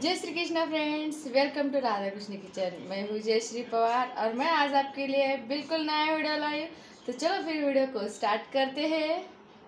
जय Shri Krishna friends, welcome to Radha Krishna kitchen. मैं हूँ जय श्री पवार और मैं आज आपके लिए बिल्कुल नया वीडियो लाई हूँ। तो चलो फिर वीडियो को स्टार्ट करते हैं।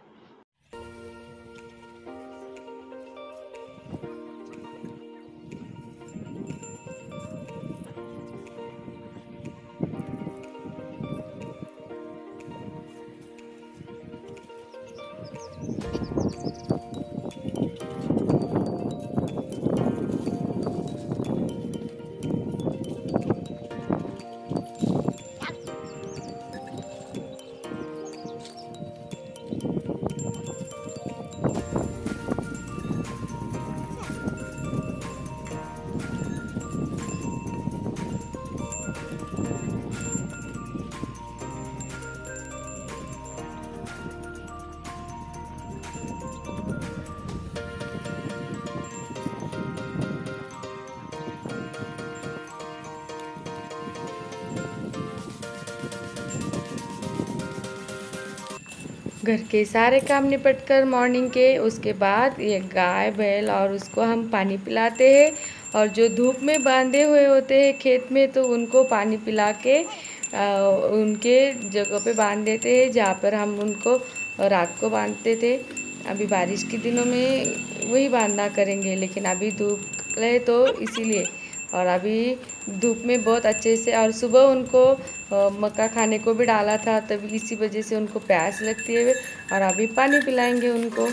घर के सारे काम निपट कर मॉर्निंग के उसके बाद ये गाय बैल और उसको हम पानी पिलाते हैं। और जो धूप में बांधे हुए होते हैं खेत में, तो उनको पानी पिला के उनके जगह पे बांध देते हैं जहाँ पर हम उनको रात को बांधते थे। अभी बारिश के दिनों में वही बांधना करेंगे, लेकिन अभी धूप है तो इसीलिए। और अभी धूप में बहुत अच्छे से, और सुबह उनको मक्का खाने को भी डाला था, तभी इसी वजह से उनको प्यास लगती है। और अभी पानी पिलाएंगे उनको।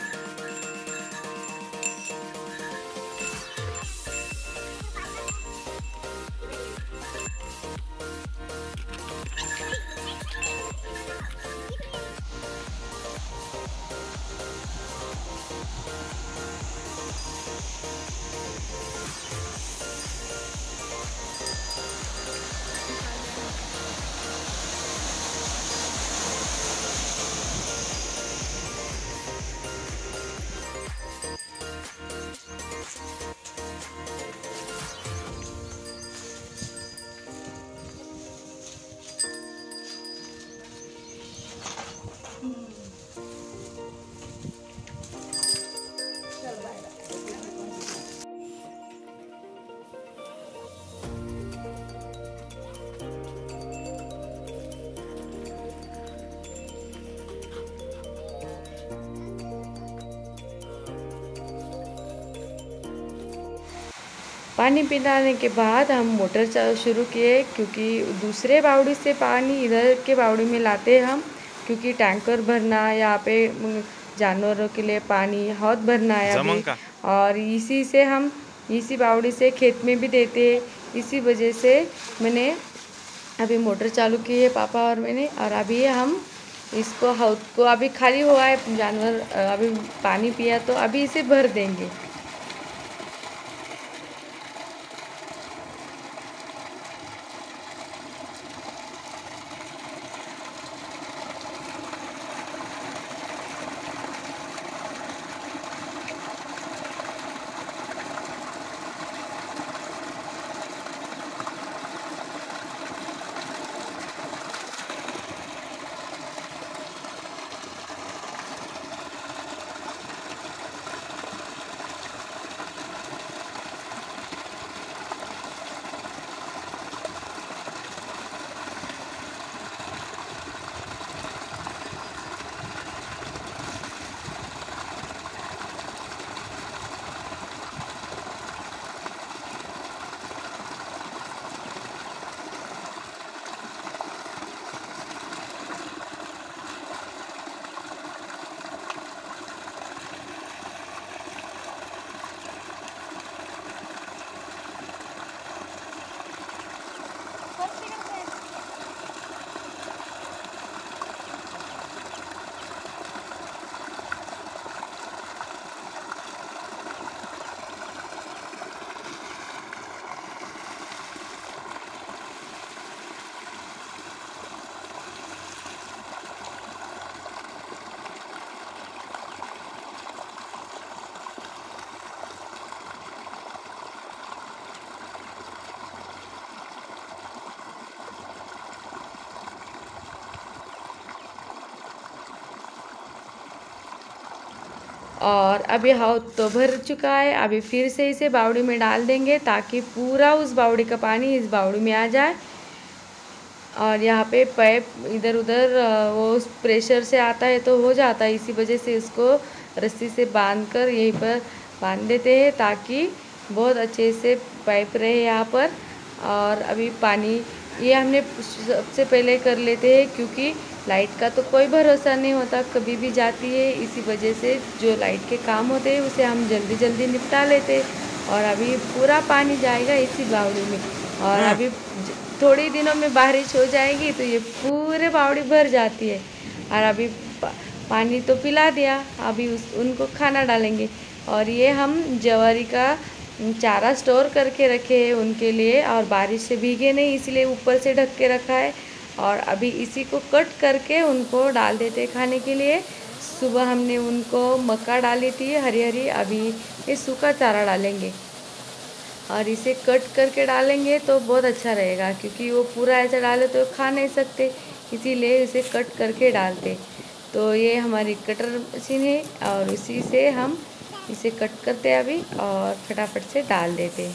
पानी पिलाने के बाद हम मोटर शुरू किए, क्योंकि दूसरे बावड़ी से पानी इधर के बावड़ी में लाते हैं हम, क्योंकि टैंकर भरना यहाँ पे जानवरों के लिए पानी हौद भरना है अभी। और इसी से हम इसी बावड़ी से खेत में भी देते हैं। इसी वजह से मैंने अभी मोटर चालू की है, पापा और मैंने। और अभी हम इसको हौद को अभी खाली हुआ है, जानवर अभी पानी पिया तो अभी इसे भर देंगे। और अभी हाउ तो भर चुका है। अभी फिर से इसे बावड़ी में डाल देंगे ताकि पूरा उस बावड़ी का पानी इस बावड़ी में आ जाए। और यहाँ पे पाइप इधर उधर वो प्रेशर से आता है तो हो जाता है, इसी वजह से इसको रस्सी से बांधकर यहीं पर बांध देते हैं ताकि बहुत अच्छे से पाइप रहे यहाँ पर। और अभी पानी ये हमने सबसे पहले कर लेते हैं क्योंकि लाइट का तो कोई भरोसा नहीं होता, कभी भी जाती है। इसी वजह से जो लाइट के काम होते हैं उसे हम जल्दी जल्दी निपटा लेते हैं। और अभी पूरा पानी जाएगा इसी बावड़ी में। और अभी थोड़ी दिनों में बारिश हो जाएगी तो ये पूरे बावड़ी भर जाती है। और अभी पानी तो पिला दिया, अभी उनको खाना डालेंगे। और ये हम जवारी का चारा स्टोर करके रखे हैं उनके लिए, और बारिश से भीगे नहीं इसलिए ऊपर से ढक के रखा है। और अभी इसी को कट करके उनको डाल देते खाने के लिए। सुबह हमने उनको मक्का डाली थी हरी हरी, अभी ये सूखा चारा डालेंगे। और इसे कट करके डालेंगे तो बहुत अच्छा रहेगा क्योंकि वो पूरा ऐसा डाले तो खा नहीं सकते, इसीलिए इसे कट करके डालते। तो ये हमारी कटर मशीन है और उसी से हम इसे कट करते अभी और फटाफट से डाल देते।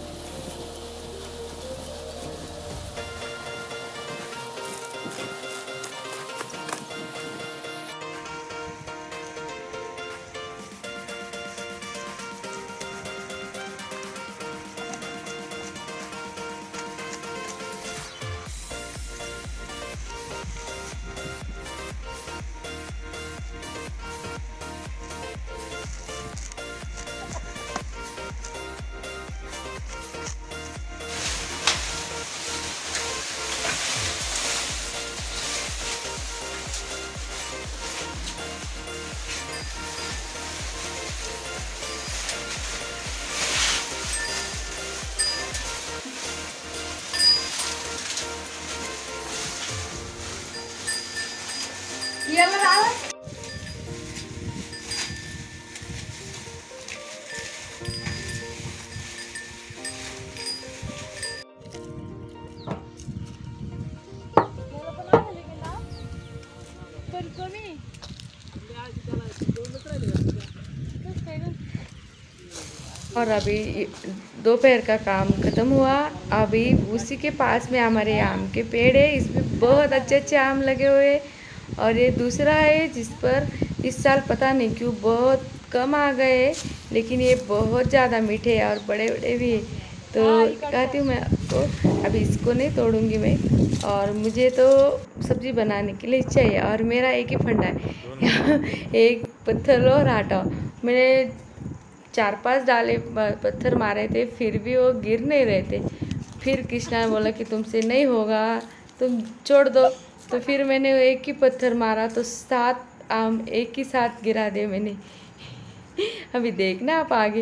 और अभी दोपहर का काम ख़त्म हुआ। अभी उसी के पास में हमारे आम के पेड़ है, इसमें बहुत अच्छे अच्छे आम लगे हुए। और ये दूसरा है जिस पर इस साल पता नहीं क्यों बहुत कम आ गए, लेकिन ये बहुत ज़्यादा मीठे हैं और बड़े बड़े भी है। तो कहती हूँ मैं आपको अभी इसको नहीं तोड़ूंगी मैं। और मुझे तो सब्ज़ी बनाने के लिए चाहिए और मेरा एक ही फंडा है एक पत्थर और आटा। मैंने 4-5 डाले पत्थर मारे थे फिर भी वो गिर नहीं रहे थे। फिर कृष्णा ने बोला कि तुमसे नहीं होगा, तुम छोड़ दो। तो फिर मैंने एक ही पत्थर मारा तो 7 आम एक ही साथ गिरा दे मैंने अभी देखना आप आगे।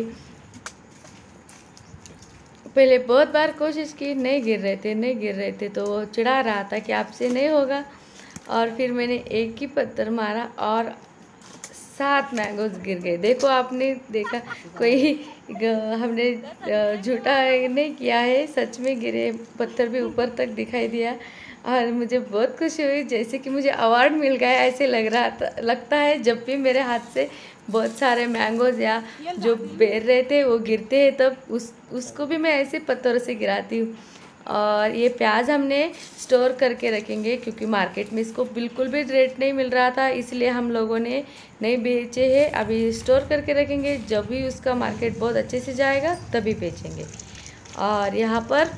पहले बहुत बार कोशिश की, नहीं गिर रहे थे तो वो चिढ़ा रहा था कि आपसे नहीं होगा। और फिर मैंने एक ही पत्थर मारा और 7 मैंगोज गिर गए। देखो आपने देखा, कोई हमने झूठा नहीं किया है, सच में गिरे, पत्थर भी ऊपर तक दिखाई दिया। और मुझे बहुत खुशी हुई, जैसे कि मुझे अवार्ड मिल गया ऐसे लगता है जब भी मेरे हाथ से बहुत सारे मैंगोज या जो बेर रहे थे वो गिरते हैं तब उसको भी मैं ऐसे पत्थरों से गिराती हूँ। और ये प्याज हमने स्टोर करके रखेंगे क्योंकि मार्केट में इसको बिल्कुल भी रेट नहीं मिल रहा था, इसलिए हम लोगों ने नहीं बेचे हैं। अभी स्टोर करके रखेंगे, जब भी उसका मार्केट बहुत अच्छे से जाएगा तभी बेचेंगे। और यहाँ पर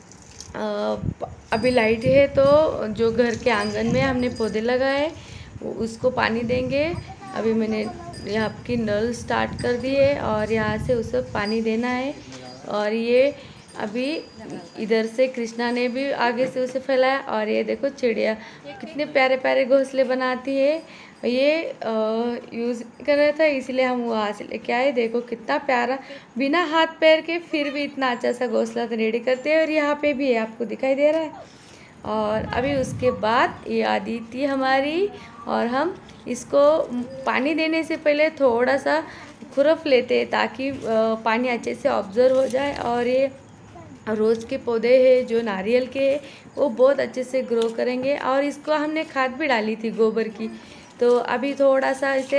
अभी लाइट है तो जो घर के आंगन में हमने पौधे लगाए उसको पानी देंगे। अभी मैंने यहाँ की नल स्टार्ट कर दी है और यहाँ से उसे पानी देना है। और ये अभी इधर से कृष्णा ने भी आगे से उसे फैलाया। और ये देखो चिड़िया कितने प्यारे प्यारे घोंसले बनाती है। ये यूज़ कर रहा था इसलिए हम वहाँ से लेके आए। देखो कितना प्यारा, बिना हाथ पैर के फिर भी इतना अच्छा सा घोंसला रेडी करते हैं। और यहाँ पे भी है, आपको दिखाई दे रहा है। और अभी उसके बाद ये अदिति हमारी, और हम इसको पानी देने से पहले थोड़ा सा खुरफ लेते हैं ताकि पानी अच्छे से ऑब्जर्व हो जाए। और ये रोज़ के पौधे हैं जो नारियल के, वो बहुत अच्छे से ग्रो करेंगे। और इसको हमने खाद भी डाली थी गोबर की, तो अभी थोड़ा सा इसे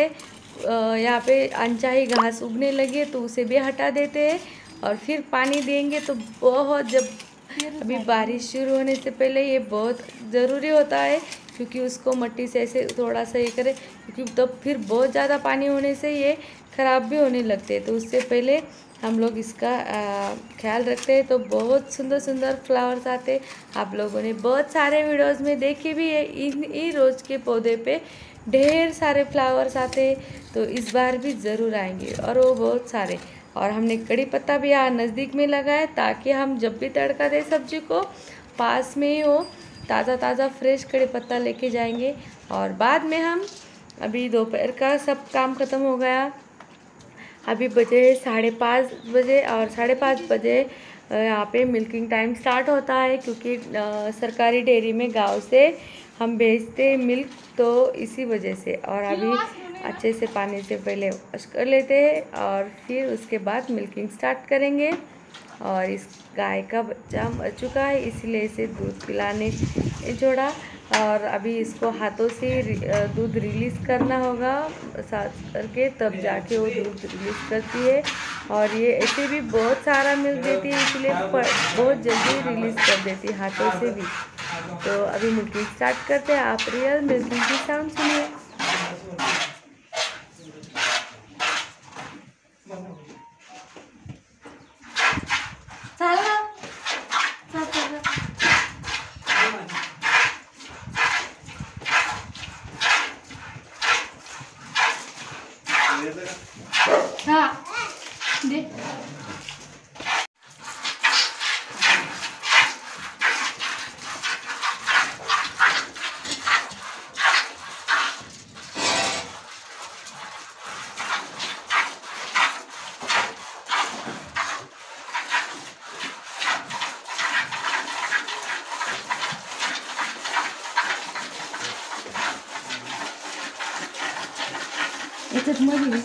यहाँ पे अनचाही घास उगने लगे तो उसे भी हटा देते हैं और फिर पानी देंगे। तो बहुत, जब अभी बारिश शुरू होने से पहले ये बहुत ज़रूरी होता है, क्योंकि उसको मिट्टी से ऐसे थोड़ा सा ये करें, क्योंकि तब फिर बहुत ज़्यादा पानी होने से ये ख़राब भी होने लगते हैं। तो उससे पहले हम लोग इसका ख्याल रखते हैं। तो बहुत सुंदर सुंदर फ्लावर्स आते हैं। आप लोगों ने बहुत सारे वीडियोस में देखे भी है, इन रोज़ के पौधे पे ढेर सारे फ्लावर्स आते हैं। तो इस बार भी ज़रूर आएंगे, और वो बहुत सारे। और हमने कड़ी पत्ता भी यहाँ नज़दीक में लगाया, ताकि हम जब भी तड़का दें सब्जी को पास में ही हो, ताज़ा ताज़ा फ्रेश कड़ी पत्ता लेके जाएंगे। और बाद में हम, अभी दोपहर का सब काम ख़त्म हो गया, अभी बजे 5:30 बजे, और 5:30 बजे यहाँ पे मिल्किंग टाइम स्टार्ट होता है, क्योंकि सरकारी डेयरी में गांव से हम भेजते हैं मिल्क, तो इसी वजह से। और अभी अच्छे से पानी से पहले वॉश कर लेते हैं और फिर उसके बाद मिल्किंग स्टार्ट करेंगे। और इस गाय का बच्चा मर चुका है, इसलिए इसे दूध पिलाने जोड़ा। और अभी इसको हाथों से दूध रिलीज़ करना होगा साथ करके, तब जाके वो दूध रिलीज़ करती है। और ये ऐसे भी बहुत सारा मिल्क देती है, इसलिए बहुत जल्दी रिलीज़ कर देती है हाथों से भी। तो अभी मिल्किंग स्टार्ट करते हैं। आप रियल मिल्किंग की साउंड सुनिए। हाँ दे। याच्यात मध्ये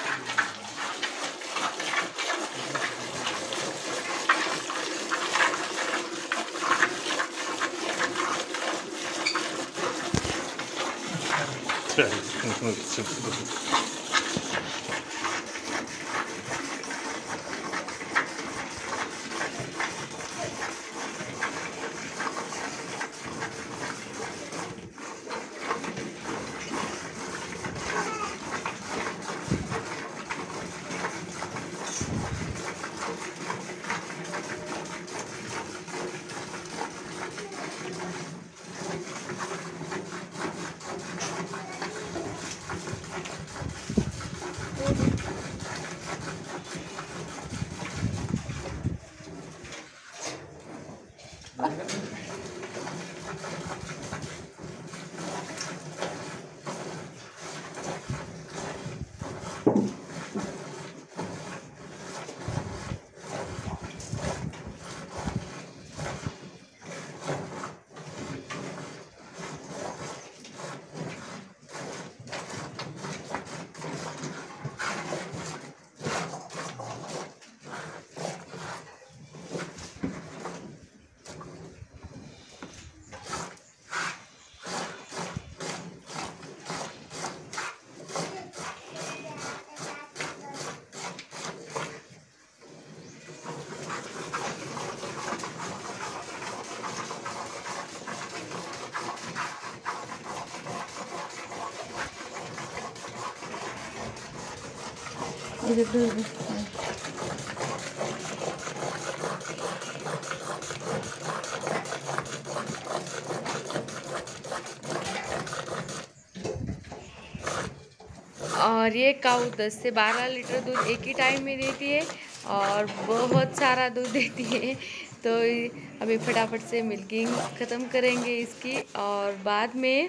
और ये काऊ 10 से 12 लीटर दूध एक ही टाइम में देती है, और बहुत सारा दूध देती है। तो अभी फटाफट से मिल्किंग ख़त्म करेंगे इसकी। और बाद में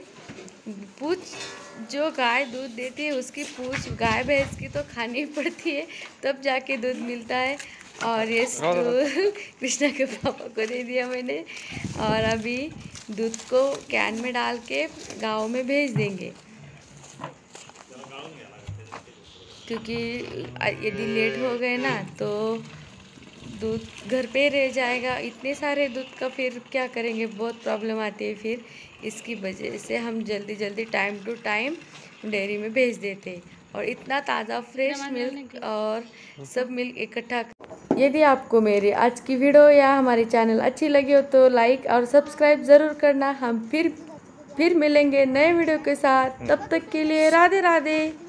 पूछ, जो गाय दूध देती है उसकी पूछ गाय भैंस की तो खानी पड़ती है, तब जाके दूध मिलता है। और ये स्टूल कृष्णा के पापा को दे दिया मैंने। और अभी दूध को कैन में डाल के गाँव में भेज देंगे, क्योंकि यदि लेट हो गए ना तो दूध घर पे रह जाएगा। इतने सारे दूध का फिर क्या करेंगे, बहुत प्रॉब्लम आती है फिर। इसकी वजह से हम जल्दी जल्दी टाइम टू टाइम डेयरी में भेज देते और इतना ताज़ा फ्रेश मिल्क और सब मिल्क इकट्ठा। यदि आपको मेरी आज की वीडियो या हमारी चैनल अच्छी लगी हो तो लाइक और सब्सक्राइब ज़रूर करना। हम फिर मिलेंगे नए वीडियो के साथ। तब तक के लिए राधे राधे।